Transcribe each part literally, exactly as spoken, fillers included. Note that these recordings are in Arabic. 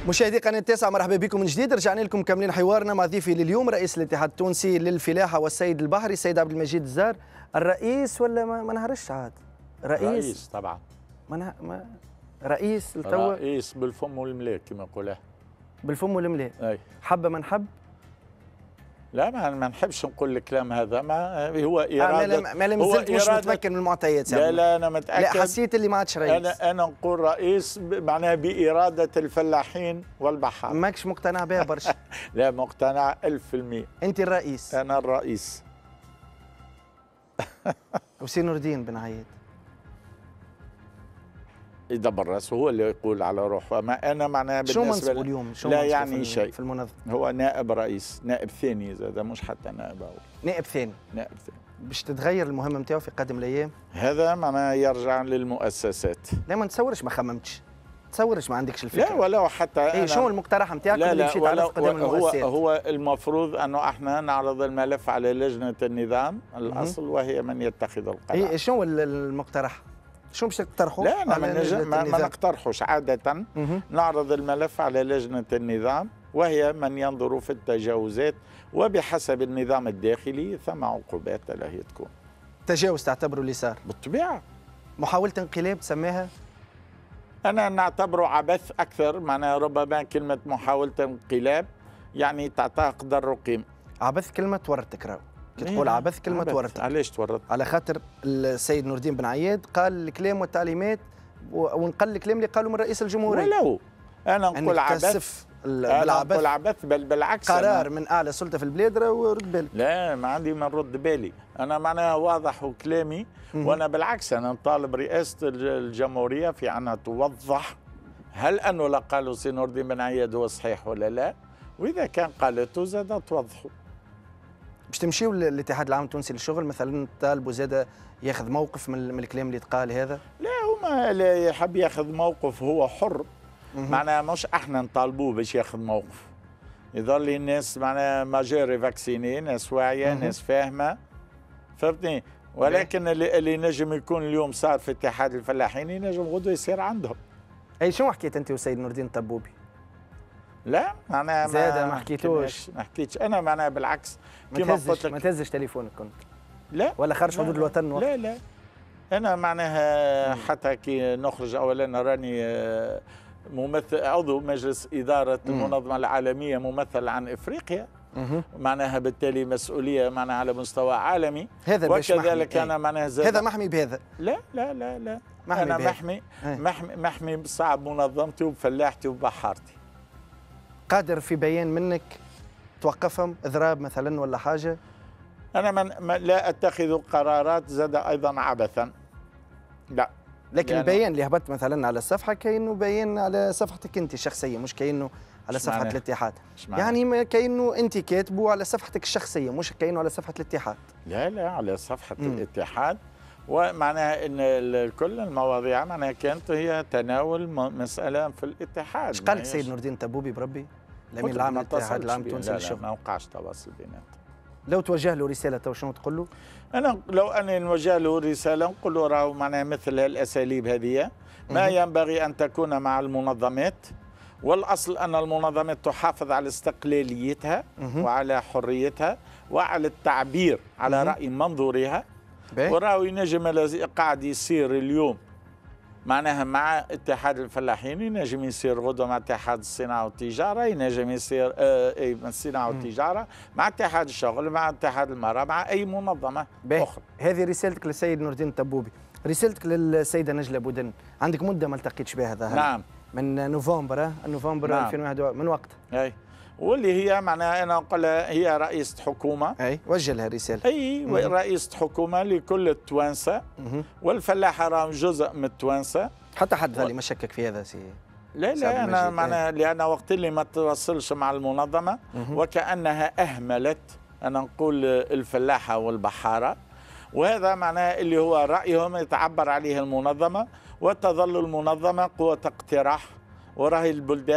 مشاهدي قناة التاسعة، مرحبا بكم من جديد. رجعنا لكم كاملين حوارنا مع ضيفي لليوم رئيس الاتحاد التونسي للفلاحة والصيد البحري السيد عبد المجيد الزار. الرئيس ولا ما, ما نهرش عاد؟ رئيس رئيس طبعا. ما, نه... ما رئيس التو... رئيس بالفم والملاك كما يقولها. بالفم والملاك. اي حب من حب؟ لا ما ما نحبش نقول الكلام هذا، ما هو اراده. آه ما لم زلت مش متمكن من المعطيات. لا لا انا متاكد. لا حسيت اللي ما عادش رئيس. انا انا نقول رئيس معناها باراده الفلاحين والبحار. ماكش مقتنع بها برشا؟ لا مقتنع ألف في المئة. انت الرئيس؟ انا الرئيس. وسي نور الدين بن عياد يدبر راسه، هو اللي يقول على روحه. ما انا معناها شو بالنسبه منصبه اليوم؟ شو لا يعني في شيء في المنظمه؟ هو نائب رئيس، نائب ثاني زاد، مش حتى نائب اول. نائب ثاني. نائب ثاني. باش تتغير المهمه نتاعو في قادم الايام؟ هذا معناها يرجع للمؤسسات. لا ما نتصورش، ما خممتش، تصورش ما عندكش الفكره. لا ولو حتى ايه شنو المقترح نتاعك اللي لا مشيت لا على قدام هو المؤسسات؟ هو المفروض انه احنا نعرض الملف على لجنه النظام الاصل وهي من يتخذ القرار. ايه شنو المقترح؟ شنو باش تقترحوا؟ لا أنا ما, نجم ما, ما نقترحوش عادة. مه. نعرض الملف على لجنة النظام وهي من ينظر في التجاوزات، وبحسب النظام الداخلي ثم عقوبات لا هي تكون. تجاوز تعتبره اللي صار؟ بالطبيعة. محاولة انقلاب تسميها؟ أنا نعتبره عبث أكثر، معناها ربما كلمة محاولة انقلاب يعني تعطيها قدر وقيمة. عبث كلمة تورطك راهو. كي تقول عبث كلمة تورطك. علاش تورط؟ على خاطر السيد نور الدين بن عياد قال الكلام والتعليمات ونقل الكلام اللي قالوا من رئيس الجمهورية. ولو أنا نقول عبث، أنا نقول عبث، بل بالعكس قرار من أعلى سلطة في البلاد ورد بالك. لا ما عندي من رد بالي، أنا معناها واضح وكلامي. وأنا بالعكس أنا نطالب رئاسة الجمهورية في أنها توضح هل أنه لا قالوا سي نور الدين بن عياد هو صحيح ولا لا، وإذا كان قالته زاد توضحوا. باش تمشيوا للاتحاد العام التونسي للشغل مثلا طالبوا زاد ياخذ موقف من الكلام اللي تقال هذا؟ لا هما اللي يحب ياخذ موقف هو حر، معناها مش احنا نطالبوه باش ياخذ موقف. يظل الناس معناها ماجوري فاكسيني، ناس واعيه، ناس فاهمه، فهمتني؟ ولكن اللي, اللي نجم يكون اليوم صار في اتحاد الفلاحين ينجم غدوه يصير عندهم. اي شنو حكيت انت وسيد نور الدين الطبوبي؟ لا معناها زاد ما حكيتوش. ما حكيتش انا، معناها بالعكس كما قلت لك ما تهزش تليفونك كنت؟ لا ولا خرج حدود الوطن وقت؟ لا لا انا معناها حتى كي نخرج اولا راني ممثل عضو مجلس اداره المنظمه العالميه ممثل عن افريقيا، معناها بالتالي مسؤوليه معناها على مستوى عالمي. هذا وكذلك انا معناها هذا محمي بهذا؟ لا لا لا لا محمي انا بهذا. محمي محمي محمي بصعب منظمتي وبفلاحتي وبحارتي. قادر في بيان منك توقفهم اضراب مثلا ولا حاجه؟ انا من لا اتخذ قرارات زاد ايضا عبثا، لا. لكن البيان اللي هبط مثلا على الصفحه كاينه بيان على صفحتك انت الشخصيه، مش كاينه على صفحه معنى. الاتحاد. يعني كاينه انت كاتبه على صفحتك الشخصيه، مش كاينه على صفحه الاتحاد. لا لا على صفحه مم. الاتحاد. ومعناها ان كل المواضيع معناها كانت هي تناول مساله في الاتحاد. ايش قال لك سيد نور الدين الطبوبي بربي؟ الامين العام للاتحاد العام التونسي للشغل. ما وقعش تواصل بيناتنا. لو توجه له رساله تو شنو تقول له؟ انا لو اني نوجه له رساله نقول له راهو معناها مثل الاساليب هذه ما ينبغي ان تكون مع المنظمات، والاصل ان المنظمات تحافظ على استقلاليتها وعلى حريتها وعلى التعبير على راي منظورها. وراهو ينجم قاعد يصير اليوم معناها مع اتحاد الفلاحين، ينجم يصير غدوه مع اتحاد الصناعه والتجاره، ينجم يصير آه الصناعه والتجاره مع اتحاد الشغل، مع اتحاد المراه، مع اي منظمه اخرى. هذه رسالتك للسيد نور الدين الطبوبي. رسالتك للسيده نجله بودن، عندك مده ما التقيتش بها هذا؟ نعم. من نوفمبر نوفمبر نعم. ألفين وواحد من وقت. اي واللي هي معناها انا نقول هي رئيسة حكومة. اي وجه لها رسالة. اي رئيسة حكومة لكل التوانسة، والفلاحة راهم جزء من التوانسة. حتى حد ظل يمشكك في هذا سي لا لا انا معناها لان وقت اللي ما توصلش مع المنظمة وكأنها اهملت انا نقول الفلاحة والبحارة، وهذا معناه اللي هو رأيهم يتعبر عليه المنظمة، وتظل المنظمة قوة اقتراح، وراهي البلدان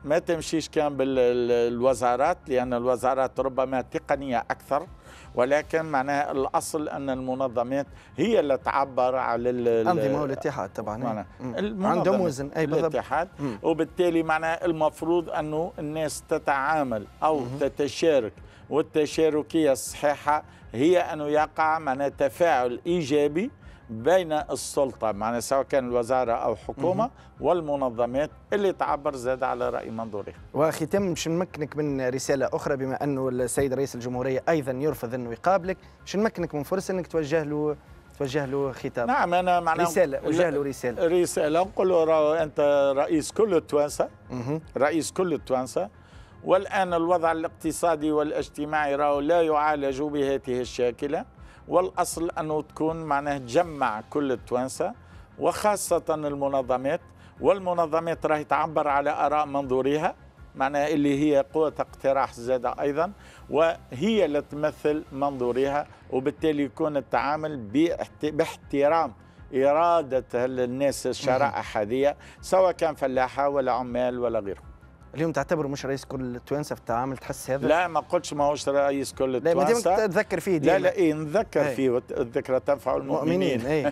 ما تمشيش كان بالوزارات، لأن الوزارات ربما تقنية أكثر، ولكن معناها الأصل أن المنظمات هي اللي تعبر على الأنظمة والاتحاد طبعا عندهم وزن أي بالضبط الاتحاد، وبالتالي معناها المفروض أنه الناس تتعامل أو مم. تتشارك، والتشاركية الصحيحة هي أنه يقع معناها تفاعل إيجابي بين السلطة معناها سواء كان الوزارة أو حكومة والمنظمات اللي تعبر زاد على رأي منظورها. وختام باش نمكنك من رسالة أخرى، بما أنه السيد رئيس الجمهورية أيضا يرفض أنه يقابلك، باش نمكنك من فرصة أنك توجه له توجه له خطاب. نعم أنا معناها رسالة وجه له رسالة رسالة نقول له أنت رئيس كل التوانسة، رئيس كل التوانسة، والآن الوضع الاقتصادي والاجتماعي راهو لا يعالج بهذه الشاكلة، والأصل أنه تكون معناه تجمع كل التوانسة وخاصة المنظمات، والمنظمات راهي تعبر على آراء منظوريها معناها اللي هي قوة اقتراح زادة أيضا، وهي اللي تمثل منظوريها، وبالتالي يكون التعامل باحترام إرادة الناس الشرائح هذه سواء كان فلاحة ولا عمال ولا غيره. اليوم تعتبره مش رئيس كل التوانسه في التعامل، تحس هذا؟ لا ما قلتش ماهوش رئيس كل التوانسه، لا ما تتذكر فيه ديما. لا لا ايه نتذكر فيه، والذكرى تنفع المؤمنين. ايه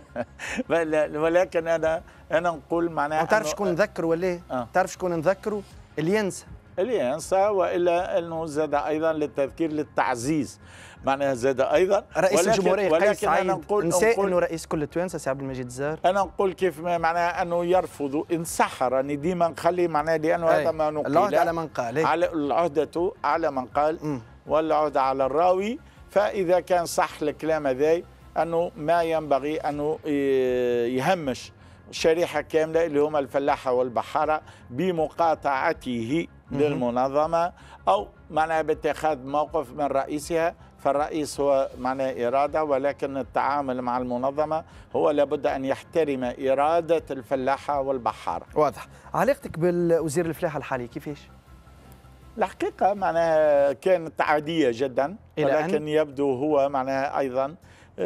ولكن انا انا نقول معناها ما تعرف شكون نذكره ولا ايه؟ آه. تعرف شكون نذكره؟ اللي ينسى اللي ينسى، والا انه زاد ايضا للتذكير للتعزيز معناها زاد ايضا رئيس الجمهوريه قيس سعيد نسى انه رئيس كل التوانسه سي عبد المجيد الزهر. انا نقول كيف معناها انه يرفض ان صح، راني ديما نخلي معناها لانه هذا ما نقول العهده على من قال، على العهده على من قال والعهده على الراوي. فاذا كان صح الكلام هذا انه ما ينبغي انه يهمش شريحه كامله اللي هم الفلاحه والبحاره بمقاطعته للمنظمه او معناها باتخاذ موقف من رئيسها، فالرئيس هو معناه إرادة، ولكن التعامل مع المنظمة هو لابد أن يحترم إرادة الفلاحة والبحارة. واضح. علاقتك بالوزير الفلاحة الحالي كيفاش؟ الحقيقة معناها كانت عادية جدا، ولكن أن... يبدو هو معناها أيضا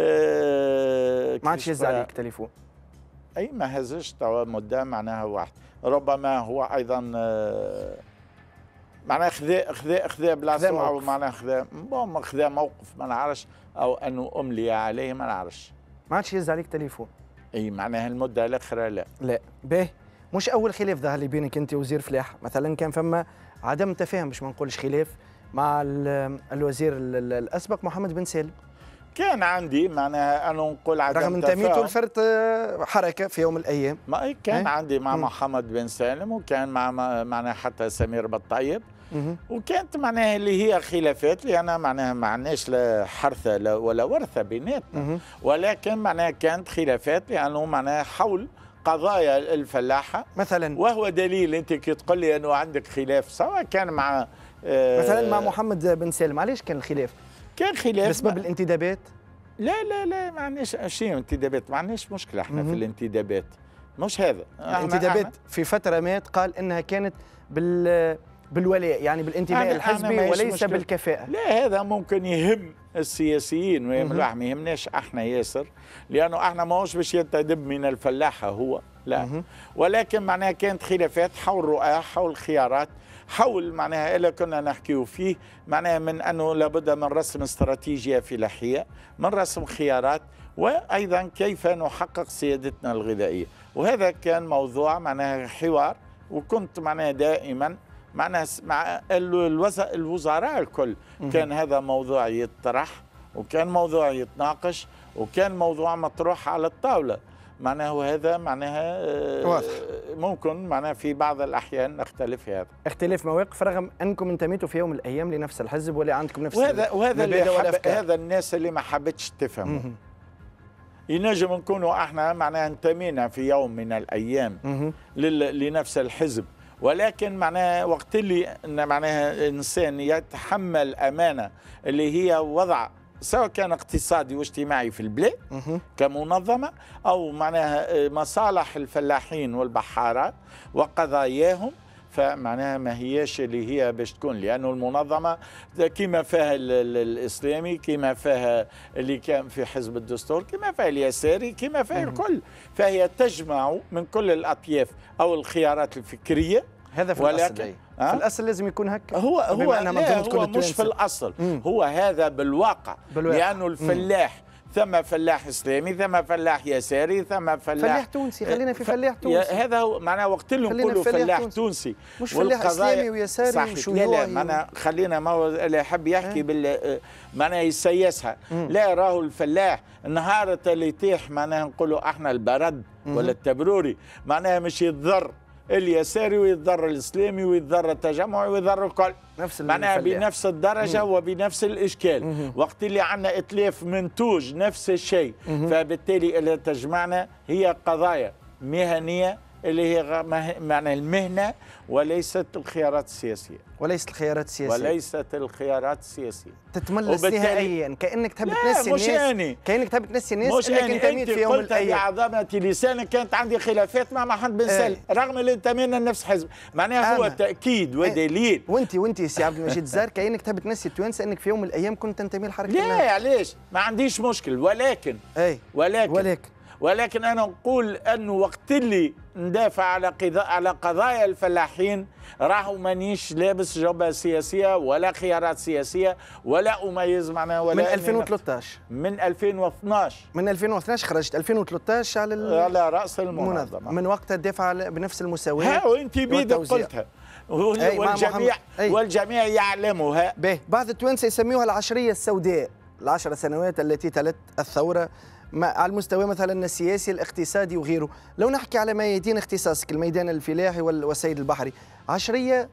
آه ما عادش يهز عليك تليفون؟ أي ما هزش توا مدة معناها واحد، ربما هو أيضا آه معناها خذا خذا خذا بلاصتو او معناها خذا بون خذا موقف ما نعرفش، او انه املي عليه ما نعرفش. ما عادش يهز عليك تليفون؟ اي معناها المده الاخرى لا. لا باهي، مش اول خلاف ظهر لي بينك انت وزير فلاحه، مثلا كان فما عدم تفاهم باش ما نقولش خلاف مع الوزير الاسبق محمد بن سالم. كان عندي معناها انا نقول عدم رغم انتميته لفرت حركه في يوم من الايام. ما كان ايه؟ عندي مع م. محمد بن سالم، وكان مع معناها حتى سمير بالطيب، وكانت معناها اللي هي خلافات لأن معناها ما عندناش لا حرثة ولا ورثة بيناتنا، ولكن معناها كانت خلافات لأنه معناها حول قضايا الفلاحة مثلا، وهو دليل أنت كي تقول لي أنه عندك خلاف سواء كان مع آه مثلا مع محمد بن سالم. علاش كان الخلاف؟ كان خلاف بسبب الانتدابات؟ لا لا لا ما عندناش شيء انتدابات، ما عندناش مشكلة احنا في الانتدابات، مش هذا الانتدابات في فترة مات قال إنها كانت بال بالولاء، يعني بالانتماء الحزبي وليس مشكلة. بالكفاءة. لا هذا ممكن يهم السياسيين ويهم، ما يهمناش احنا ياسر، لانه احنا ماهوش باش ينتدب من الفلاحة هو لا، مه. ولكن معناها كانت خلافات حول رؤى، حول خيارات، حول معناها اللي كنا نحكيو فيه معناها من انه لابد من رسم استراتيجية فلاحية، من رسم خيارات، وايضا كيف نحقق سيادتنا الغذائية، وهذا كان موضوع معناها حوار، وكنت معناها دائما معناها مع الوزراء الكل كان هذا موضوع يطرح، وكان موضوع يتناقش، وكان موضوع مطروح على الطاولة معناها، وهذا معناها واضح. ممكن معناها في بعض الأحيان نختلف في هذا اختلاف مواقف رغم أنكم انتميتوا في يوم من الأيام لنفس الحزب ولا عندكم نفس وهذا وهذا اللي حب هذا الناس اللي ما حبتش تفهموا. ينجم نكونوا احنا معناها انتمينا في يوم من الأيام لنفس الحزب، ولكن معناها وقت اللي معناها انسان يتحمل امانه اللي هي وضع سواء كان اقتصادي واجتماعي في البلاد كمنظمه، او معناها مصالح الفلاحين والبحاره وقضاياهم، فمعناها ما هياش اللي هي باش تكون، لانه المنظمه كما فيها الاسلامي، كما فيها اللي كان في حزب الدستور، كما فيها اليساري، كما فيها الكل، فهي تجمع من كل الاطياف او الخيارات الفكريه هذا في ولكن الأصل في الأصل لازم يكون هكا. هو هو, لا هو مش في الأصل. مم. هو هذا بالواقع, بالواقع. لأنه الفلاح مم. ثم فلاح اسلامي، ثم فلاح يساري، ثم فلاح فلاح تونسي. خلينا في فلاح تونسي. هذا هو معناه وقت اللي نقولوا فلاح تونسي, تونسي. مش فلاح اسلامي ويساري وشيوعي. لا لا معناه خلينا ما هو اللي يحب يحكي بال معناه يسيسها. لا راهو الفلاح النهار اللي يتيح معناه نقولوا احنا البرد ولا التبروري معناها مش يتضر اليساري ويتضر الاسلامي ويتضر التجمعي ويتضر الكل نفس معناها بنفس الدرجه مم. وبنفس الاشكال. مم. وقت اللي عندنا اتلاف منتوج نفس الشيء. مم. فبالتالي اللي تجمعنا هي قضايا مهنيه اللي هي معنى المهنه وليست الخيارات السياسيه. وليست الخيارات السياسيه. وليست الخيارات السياسيه. تتملص نهائيا كانك تحب تنسي الناس. أني. كانك تحب تنسي الناس انك انتميت في يوم من الايام. انت قلت بعظمه لسانك كانت عندي خلافات مع محمد بن سالم رغم اللي انتمينا لنفس حزب، معناها هو تاكيد ودليل. وانت وانت سي عبد المجيد الزار كانك تحب تنسي التوانسه انك في يوم من الايام كنت تنتمي لحركه لا النهار. علاش؟ ما عنديش مشكل ولكن اي ولكن ولكن ولكن انا نقول انه وقت اللي ندافع على قضايا على قضايا الفلاحين راهو مانيش لابس جبهه سياسيه ولا خيارات سياسيه ولا اميز معناها ولا من ألفين وثلاثطاش من ألفين واثناش من ألفين واثناش خرجت ألفين وثلاثطاش على على راس المنظمه من وقتها الدفاع بنفس المساواه. ها وانت بيدك قلتها والجميع والجميع يعلمها. به بعض التوانسه يسميوها العشريه السوداء، العشر سنوات التي تلت الثوره على المستوى مثلا السياسي الاقتصادي وغيره. لو نحكي على ميادين اختصاصك الميدان الفلاحي والسيد البحري، عشريه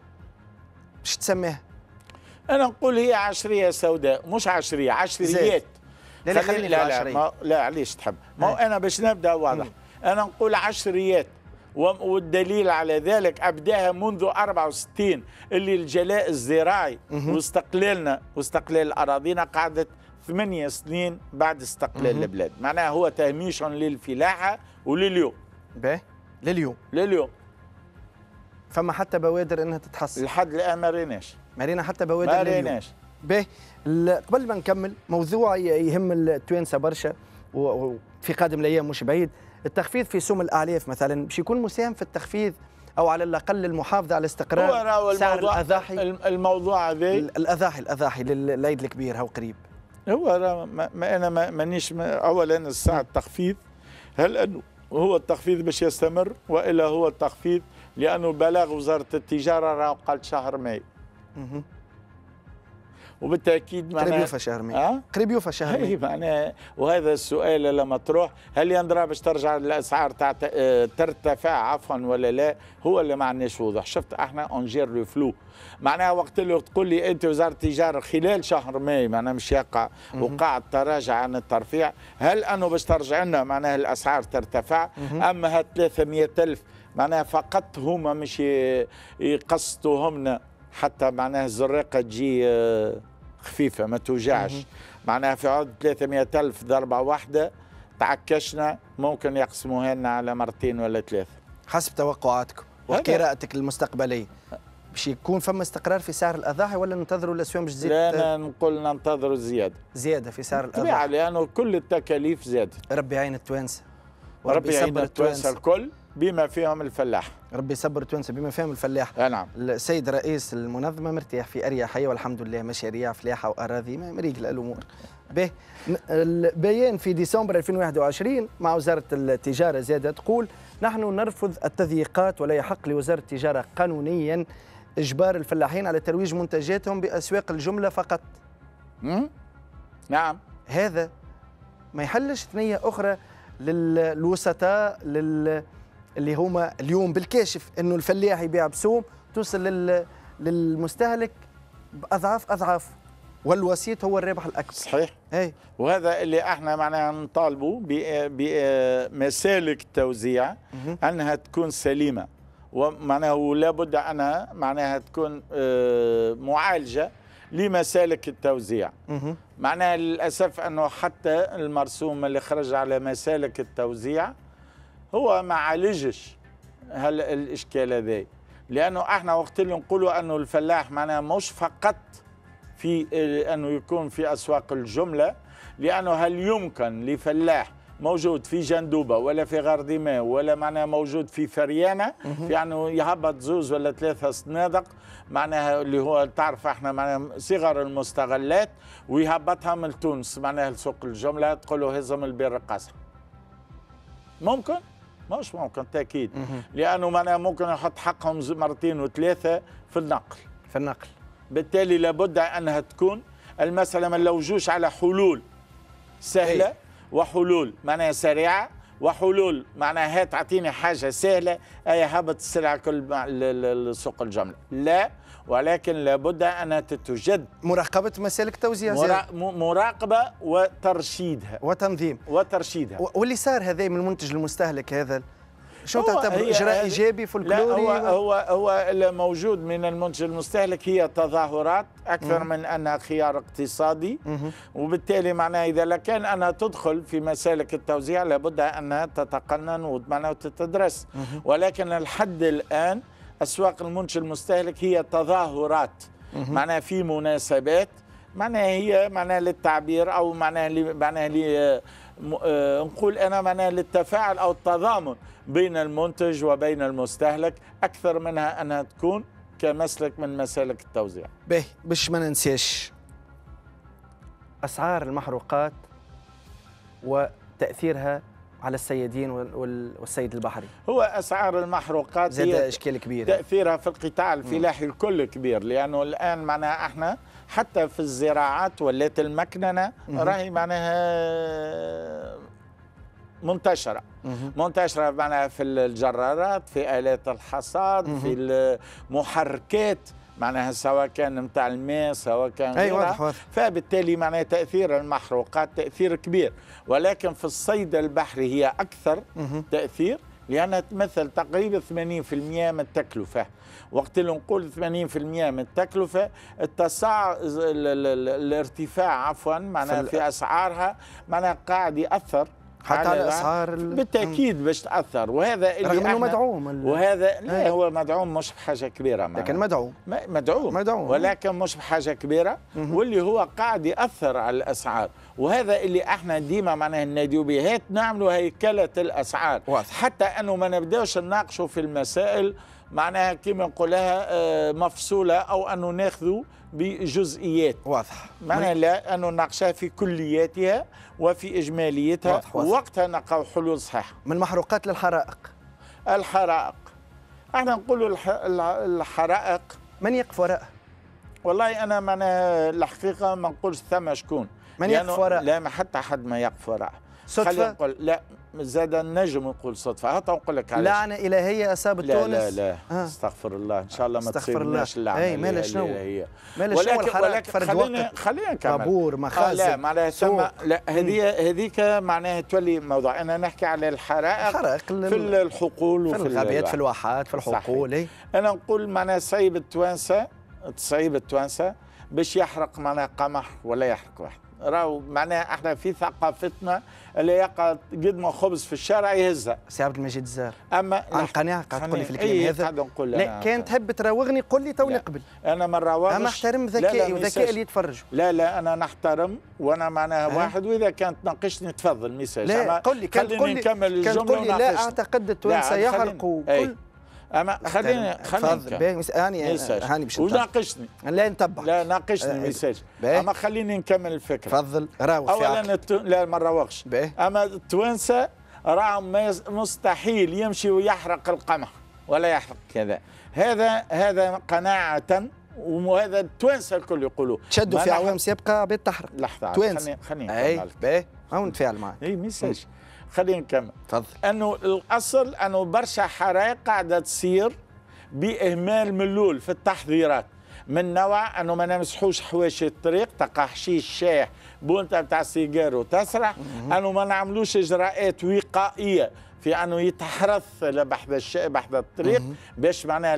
مش تسميها؟ انا نقول هي عشريه سوداء مش عشريه عشريات. لا لا خليني لا لا, ما لا علاش تحب؟ ما هو انا باش نبدا واضح. انا نقول عشريات والدليل على ذلك ابداها منذ أربعة وستين اللي الجلاء الزراعي واستقلالنا واستقلال اراضينا قعدت ثمانية سنين بعد استقلال البلاد. معناها هو تهميش للفلاحه ولليوم. باهي لليوم لليوم فما حتى بوادر انها تتحسن لحد الان ما ريناش ما رينا حتى بوادر ما ريناش. باهي قبل ما نكمل موضوع يهم التوانسه برشا وفي قادم الايام مش بعيد، التخفيض في سوم الاعلاف مثلا باش يكون مساهم في التخفيض او على الاقل المحافظه على استقرار سعر الاضاحي. الموضوع هذا الاضاحي الاضاحي للعيد الكبير هو قريب. هو ما, ما انا ما مانيش اولا الساعه التخفيض هل انه هو التخفيض باش يستمر والا هو التخفيض لانه بلاغ وزاره التجاره راه قال شهر ماي. اها وبالتاكيد معناها قريب يوفى شهر ماي. أه؟ قريب يوفى شهر ماي. معناها وهذا السؤال لما تروح هل يندرى باش ترجع الاسعار تاع ترتفع عفوا ولا لا؟ هو اللي ما عندناش وضوح. شفت احنا اونجير لو فلو معناها وقت اللي تقول لي انت وزاره التجاره خلال شهر ماي معناها مش يقع وقع التراجع عن الترفيع، هل انه باش ترجع لنا معناها الاسعار ترتفع؟ اما هاد ثلاثمئة ألف معناها فقط هما مش يقسطوهمنا حتى معناها الزريقه تجي خفيفه ما توجعش. معناها في عود ثلاثمئة ألف ضربه واحده تعكشنا ممكن يقسموها لنا على مرتين ولا ثلاثه حسب توقعاتكم وقراءتك المستقبليه. باش يكون فما استقرار في سعر الاضاحي ولا ننتظروا الاسهم باش تزيد؟ لا انا نقول ننتظروا زياده زياده في سعر الاضاحي طبيعي لانه كل التكاليف زادت. ربي يعين التوانسه وربي يعين التوانسه الكل بما فيهم الفلاح. ربي يصبر التوانسه بما فيهم الفلاح. نعم. السيد رئيس المنظمه مرتاح في اريحيه والحمد لله مشاريع فلاحه واراضي مريقله الامور. به البيان في ديسمبر ألفين وواحد وعشرين مع وزاره التجاره زاده تقول نحن نرفض التضييقات ولا يحق لوزاره التجاره قانونيا إجبار الفلاحين على ترويج منتجاتهم بأسواق الجملة فقط. مم؟ نعم. هذا ما يحلش ثنية أخرى للوسطاء لل... اللي هما اليوم بالكاشف أنه الفلاح يبيع بسوم توصل لل... للمستهلك بأضعاف أضعاف والوسيط هو الرابح الأكبر. صحيح. أي. وهذا اللي احنا معناها نطالبوا بمسالك التوزيع أنها تكون سليمة ومعناها لابد أنها معناها تكون معالجة لمسالك التوزيع. معناها للأسف أنه حتى المرسوم اللي خرج على مسالك التوزيع هو ما عالجش هل الإشكال هذا، لأنه احنا وقت اللي نقولوا أنه الفلاح معناها مش فقط في أنه يكون في أسواق الجملة، لأنه هل يمكن لفلاح موجود في جندوبه ولا في غرديمه ولا معناها موجود في فريانه، يعني يهبط زوز ولا ثلاثه صنادق معناها اللي هو تعرف احنا معناها صغر المستغلات، ويهبطها من تونس معناها لسوق الجمله، تقول له هزم البير القصر. ممكن؟ مش ممكن تاكيد، لانه معناها ممكن يحط حقهم مرتين وثلاثه في النقل. في النقل. بالتالي لابد انها تكون المساله ما نلوجوش على حلول سهله. أي. وحلول معناها سريعه، وحلول معناها هات اعطيني حاجه سهله اي هبط السلعه كل لسوق الجمله، لا، ولكن لابد انها تتجد مراقبه مسالك التوزيع، مرا... مراقبه وترشيدها وتنظيم وترشيدها. واللي صار هذا من المنتج المستهلك هذا شو تعتبر اجراء ايجابي فولكلوري؟ لا، هو هو هو الموجود من المنتج المستهلك هي تظاهرات اكثر مم. من انها خيار اقتصادي، مم. وبالتالي معناها اذا لكان انها تدخل في مسالك التوزيع لابد انها تتقنن وتتدرس، مم. ولكن الحد الان اسواق المنتج المستهلك هي تظاهرات، مم. معناها في مناسبات معناها هي معناها للتعبير او معناها معناها لي نقول انا معناها للتفاعل او التضامن بين المنتج وبين المستهلك اكثر منها انها تكون كمسلك من مسالك التوزيع. باهي باش ما ننساش اسعار المحروقات وتاثيرها على الصيادين والصيد البحري. هو اسعار المحروقات زاد اشكال كبيره، تاثيرها في القطاع الفلاحي الكل كبير، لانه الان معناها احنا حتى في الزراعات ولات المكننه راهي معناها منتشره منتشره معناها في الجرارات، في آلات الحصاد، في المحركات معناها سواء كان نتاع الماء سواء كان أي واضح واضح. فبالتالي معناها تاثير المحروقات تاثير كبير، ولكن في الصيد البحري هي اكثر تاثير لانها تمثل تقريبا ثمانين بالمئة من التكلفه. وقت اللي نقول ثمانين بالمئة من التكلفه التصاع الارتفاع عفوا معناها في, في اسعارها معناها قاعد ياثر حتى على اسعار بالتاكيد باش تاثر، وهذا اللي رغم انه مدعوم، وهذا لا هو مدعوم مش بحاجه كبيره معناها. لكن مدعوم مدعوم مدعوم ولكن مش بحاجه كبيره، واللي هو قاعد ياثر على الاسعار، وهذا اللي احنا ديما معناها نناديو به، هات نعملوا هيكله الاسعار واضح. حتى انه ما نبداوش نناقشوا في المسائل معناها كما نقولها مفصوله او انه ناخذوا بجزئيات واضح، معناها لا انه نناقشها في كلياتها وفي اجماليتها واضح واضح. ووقتها نلقاو حلول صحيحه. من المحروقات للحرائق. الحرائق احنا نقولوا الحرائق من يقف وراءها؟ والله انا معناها الحقيقه ما نقولش ثم شكون من يقف وراء؟ لا ما حتى حد ما يقف وراءها. صدفه؟ نقول لا زاد النجم نقول صدفه، هات نقول لك علاش. لعنه الهيه اصابت تونس؟ لا لا لا استغفر الله ان شاء الله ما تصيبناش اللعنه. اي مالها شنو؟ مالها شنو الحرائق فرد خلينا خلينا نكمل. طابور مخازن آه لا معناها ثم لا هذه هذيك معناها تولي موضوع. انا نحكي على الحرائق الحرائق في الحقول وفي الغابات في الواحات في الحقول. اي انا نقول معناها صعيب التوانسه تصعيب التوانسه باش يحرق معناها قمح ولا يحرق واحد، راهو معناها احنا في ثقافتنا اللي يقعد قد ما خبز في الشارع يهزها. سي عبد المجيد الزار اما عن قناعه قاعد تقول لي في الكلام هذا. نقول لا كان تحب تراوغني قل لي تو نقبل. انا ما نراوغش، اما احترم ذكائي وذكاء اللي يتفرجوا. لا لا انا نحترم وانا معناها أه؟ واحد، واذا كانت تناقشني تفضل ميساج. لا قل لي كان تقول لي نكمل الجمله كان تقول لي لا اعتقد التوانسه يحرقوا كل. اما خليني خليني هاني هاني باش وناقشني. لا نتبع لا ناقشني ميساج. اما خليني نكمل الفكره. تفضل راوغ. اولا الت... لا ما نراوغش. اما التوانسه راهم مستحيل يمشي ويحرق القمح ولا يحرق كذا. هذا هذا قناعه، وهذا التوانسه الكل يقولوا تشدوا في اعوام سابقه عباد تحرق. لحظه توانسه خليني نكمل. باهي او نتفاعل معك. اي ميساج خلينا نكمل. تفضل. انه الاصل انه برشا حرائق قاعده تصير باهمال ملول في التحضيرات، من نوع انه ما نمسحوش حواشي الطريق، تقع حشيش شاح بونتا بتاع السيجار وتسرح، انه ما نعملوش اجراءات وقائيه في انه يتحرث بحذا الش... بحذا الطريق باش معناها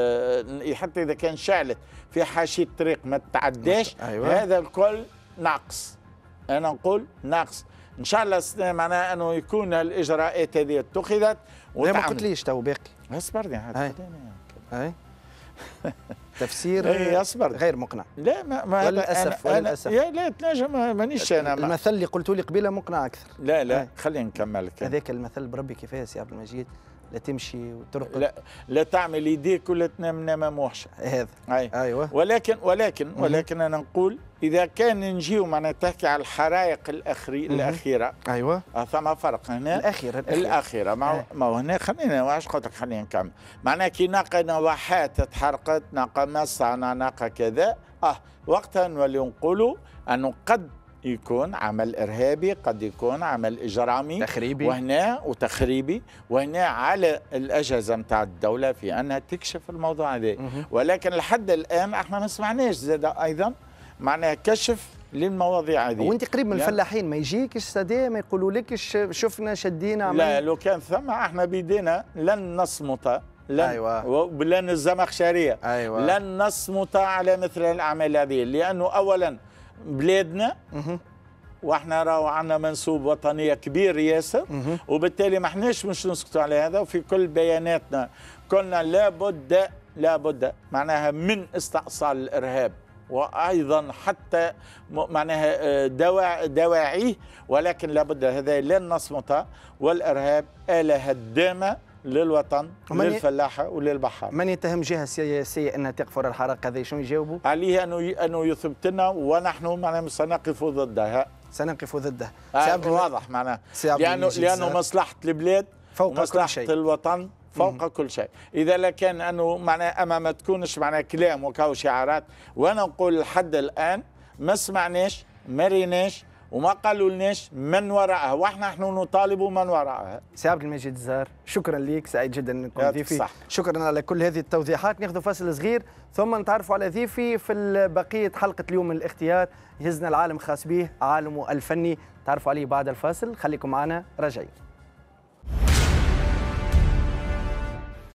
حتى اذا كان شعلت في حاشيه الطريق ما تتعداش. أيوة. هذا الكل ناقص. انا نقول ناقص. ان شاء الله معناها انه يكون الاجراءات هذه اتخذت. لا ما قلتليش تو باقي. اصبرني عاد. اي تفسير إيه أصبر. غير مقنع. لا ما, ما وللاسف أنا وللاسف يا لا تنجم مانيش انا ما. المثل اللي قلته لي قبيله مقنع اكثر. لا لا هاي. خلينا نكمل. هذاك المثل بربي كيفاش يا عبد المجيد، لا تمشي وترقد، لا لا تعمل يديك ولا تنام نامه موحشه. هذا أي. ايوه. ولكن ولكن ولكن انا نقول اذا كان نجيو معناها تحكي على الحرائق الأخري الاخيره. ايوه ثم فرق هنا. الاخيره الاخيره, الأخيرة. ما, ما هو هنا خلينا واش قلت لك خلينا نكمل. معناها كي ناقه نواحات تحرقت، ناقه مصانع، ناقه كذا، اه وقتها نوليو نقولوا انه قد يكون عمل إرهابي، قد يكون عمل إجرامي تخريبي، وهنا وتخريبي، وهنا على الأجهزة متاع الدولة في أنها تكشف الموضوع هذا. ولكن لحد الآن احنا ما سمعناش زاد أيضا معناها كشف للمواضيع هذه. وانت قريب من الفلاحين، ما يجيكش صدى ما يقولوا لكش شفنا شدينا عمل؟ لا لو كان ثم احنا بيدينا لن نصمت، لن أيوة. لن الزمخشرية، أيوة. لن نصمت على مثل الأعمال هذه، لأنه أولا بلادنا واحنا راهو عندنا منسوب وطنيه كبير ياسر، وبالتالي ما احناش مش نسكتوا على هذا. وفي كل بياناتنا قلنا لابد لابد معناها من استئصال الارهاب، وايضا حتى معناها دواعي دواعيه، ولكن لابد هذا لن نصمت، والارهاب آلة هدامه للوطن للفلاحه وللبحر. من يتهم جهه سياسيه انها تقفر الحرائق هذه شنو يجاوبوا؟ عليه انه انه يثبت لنا، ونحن معناها سنقف ضدها. سنقف ضدها. آه واضح معناها، لانه لانه مصلحه البلاد فوق مصلحة كل شيء، الوطن فوق مم. كل شيء. اذا لكان انه معناها اما ما تكونش معناها كلام وكاو شعارات، وانا نقول لحد الان ما سمعناش ما ريناش وما قالوا لناش من وراءها، واحنا نحن نطالب من وراءها. سي عبد المجيد الزهار، شكرا لك، سعيد جدا انكم ضيفي. شكرا على كل هذه التوضيحات. ناخذ فاصل صغير ثم نتعرفوا على ضيفي في بقيه حلقه اليوم من الاختيار، يهزنا العالم خاص به، عالمه الفني، تعرفوا عليه بعد الفاصل. خليكم معنا، راجعين.